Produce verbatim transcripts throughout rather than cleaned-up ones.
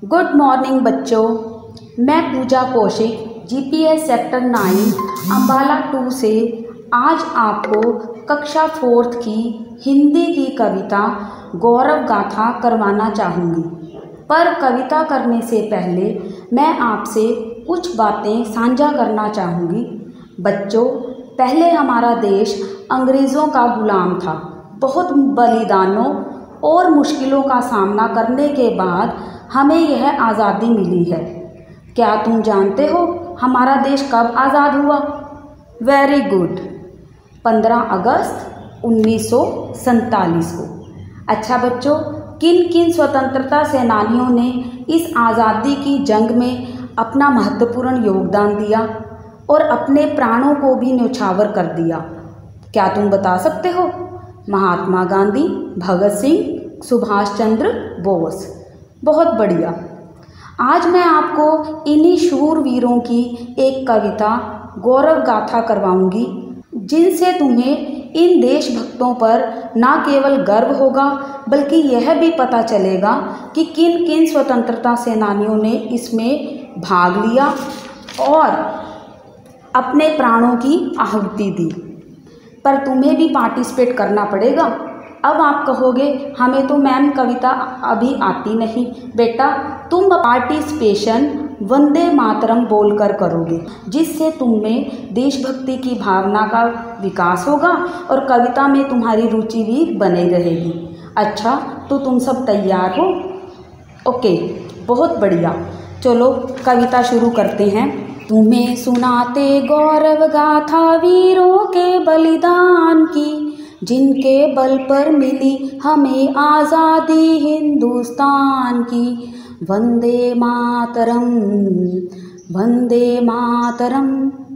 Good morning बच्चों, मैं Pooja Kaushik GPS sector nine Ambala two से आज आपको कक्षा फोर्थ की हिंदी की कविता गौरव गाथा करवाना चाहूँगी। पर कविता करने से पहले मैं आपसे कुछ बातें साझा करना चाहूँगी। बच्चों, पहले हमारा देश अंग्रेज़ों का गुलाम था। बहुत बलिदानों और मुश्किलों का सामना करने के बाद हमें यह आज़ादी मिली है। क्या तुम जानते हो हमारा देश कब आज़ाद हुआ? वेरी गुड, पंद्रह अगस्त उन्नीस सौ सैंतालीस को। अच्छा बच्चों, किन किन स्वतंत्रता सेनानियों ने इस आज़ादी की जंग में अपना महत्वपूर्ण योगदान दिया और अपने प्राणों को भी न्यौछावर कर दिया? क्या तुम बता सकते हो? महात्मा गांधी, भगत सिंह, सुभाष चंद्र बोस। बहुत बढ़िया। आज मैं आपको इन्हीं शूरवीरों की एक कविता गौरव गाथा करवाऊंगी, जिनसे तुम्हें इन देशभक्तों पर न केवल गर्व होगा बल्कि यह भी पता चलेगा कि किन किन स्वतंत्रता सेनानियों ने इसमें भाग लिया और अपने प्राणों की आहुति दी। पर तुम्हें भी पार्टिसिपेट करना पड़ेगा। अब आप कहोगे हमें तो मैम कविता अभी आती नहीं। बेटा, तुम पार्टिसिपेशन वंदे मातरम बोलकर करोगे, जिससे तुम में देशभक्ति की भावना का विकास होगा और कविता में तुम्हारी रुचि भी बनी रहेगी। अच्छा, तो तुम सब तैयार हो? ओके, बहुत बढ़िया। चलो कविता शुरू करते हैं। तुम्हें सुनाते गौरव गाथा वीरों के बलिदान की, जिनके बल पर मिली हमें आज़ादी हिंदुस्तान की। वंदे मातरम, वंदे मातरम,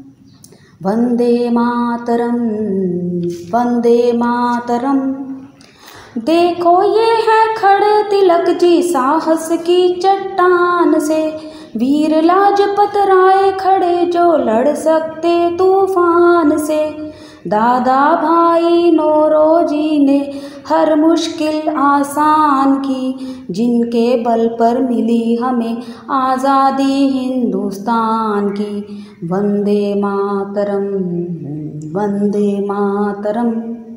वंदे मातरम, वंदे मातरम। देखो ये है खड़े तिलक जी साहस की चट्टान से, वीर लाजपत राय खड़े जो लड़ सकते तूफान से। दादा भाई नौरोजी ने हर मुश्किल आसान की, जिनके बल पर मिली हमें आज़ादी हिंदुस्तान की। वंदे मातरम, वंदे मातरम।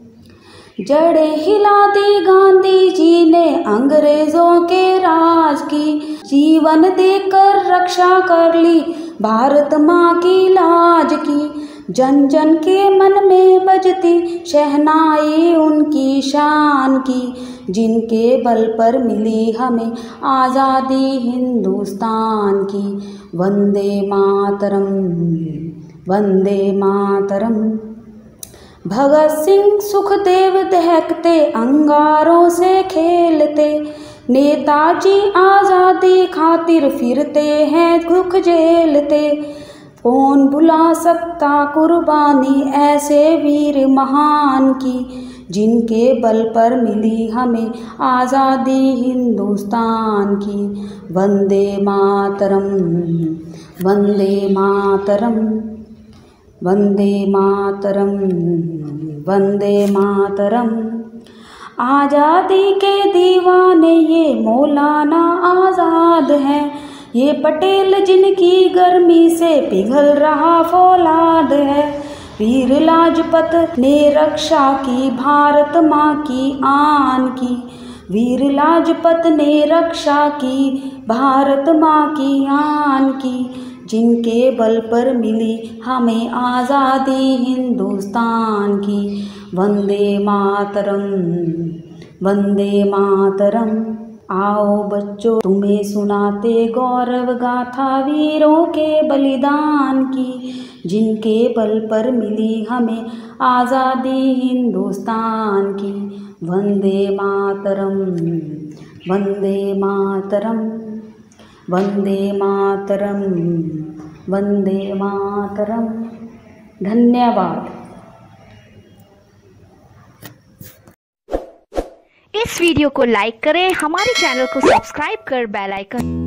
जड़ें हिला दी गांधी जी ने अंग्रेज़ों के राज की, जीवन देकर रक्षा कर ली भारत माँ की लाज की। जन जन के मन में बजती शहनाई उनकी शान की, जिनके बल पर मिली हमें आज़ादी हिंदुस्तान की। वंदे मातरम, वंदे मातरम। भगत सिंह सुखदेव दहकते अंगारों से खेलते, नेताजी आज़ादी खातिर फिरते हैं दुख झेलते। कौन भुला सकता कुर्बानी ऐसे वीर महान की, जिनके बल पर मिली हमें आज़ादी हिंदुस्तान की। वंदे मातरम, वंदे मातरम, वंदे मातरम, वंदे मातरम। आज़ादी के दीवाने ये मौलाना आज़ाद हैं, ये पटेल जिनकी गर्मी से पिघल रहा फौलाद है। वीर लाजपत ने रक्षा की भारत माँ की आन की, वीर लाजपत ने रक्षा की भारत माँ की आन की, जिनके बल पर मिली हमें आज़ादी हिंदुस्तान की। वंदे मातरम, वंदे मातरम। आओ बच्चों, तुम्हें सुनाते गौरव गाथा वीरों के बलिदान की, जिनके बल पर मिली हमें आज़ादी हिंदुस्तान की। वंदे मातरम, वंदे मातरम, वंदे मातरम, वंदे मातरम। धन्यवाद। इस वीडियो को लाइक करें, हमारे चैनल को सब्सक्राइब कर बेल आइकन